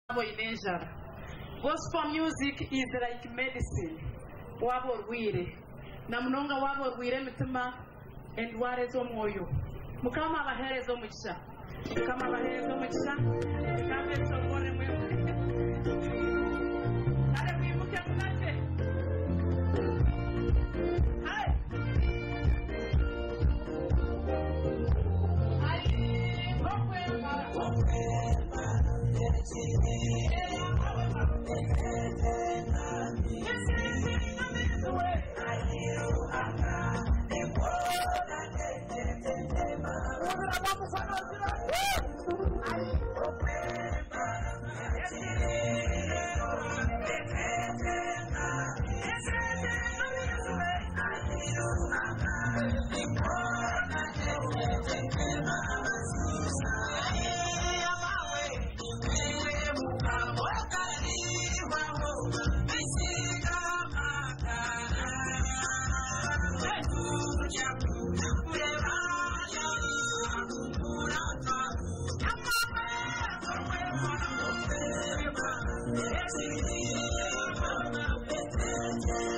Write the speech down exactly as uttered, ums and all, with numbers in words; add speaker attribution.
Speaker 1: Gospel music is like medicine. Wabo rwire. Namunonga wabo rwire mitima endware zo moyo. Mukama abaherezo mugisha. Mukama abaherezo mugisha. Kambe sobone mwe. Ale mwibuke munate. Hai. Ai, kokwe mara. Kokwe mara.
Speaker 2: Yes,